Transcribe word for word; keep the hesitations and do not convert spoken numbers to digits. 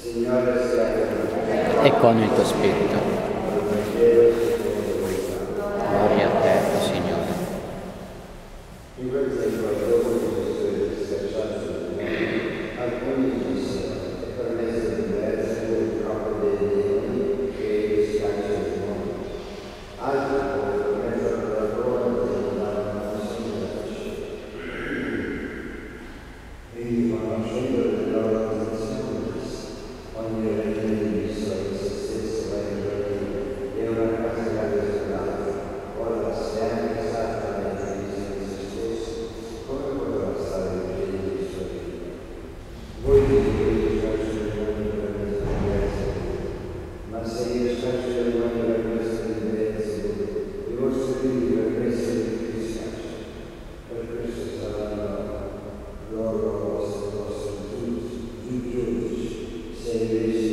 e con il tuo spirito. Gloria a te, Signore. Alcuni dissero, è permesso di bere il corpo dei demoni che schiacciano il mondo. Altri poi, per mezzo della loro, demandarono un segno da facere. Egli, conoscendo le loro intenzioni, disse: ogni regno di Cristo in se stesso va in giardino, e una casa grande sull'altra. Ora, se anche Satana è diviso in se stesso, come potrà stare in piedi i suoi figli? Voi dite che io scaccio i demoni per mezzo di Beelzebub, ma se io scaccio i demoni per mezzo di Beelzebub, i vostri figli per mezzo di chi scacciano? Per questo saranno loro vostri vostri giudici, se invece